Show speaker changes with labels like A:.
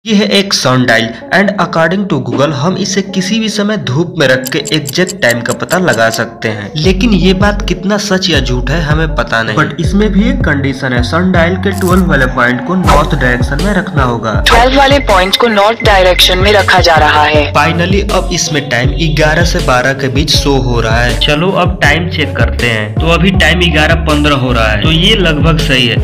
A: ये है एक sundial and according to Google हम इसे किसी भी समय धूप में रख के एग्जैक्ट टाइम का पता लगा सकते हैं। लेकिन ये बात कितना सच या झूठ है हमें पता नहीं, बट इसमें भी एक कंडीशन है। सनडायल के 12 वाले पॉइंट को नॉर्थ डायरेक्शन में रखना होगा।
B: 12 वाले पॉइंट को नॉर्थ डायरेक्शन में रखा जा रहा है।
A: फाइनली अब इसमें टाइम 11 से 12 के बीच शो हो रहा है। चलो अब टाइम चेक करते हैं। तो अभी टाइम 11:15 हो रहा है, तो ये लगभग सही है।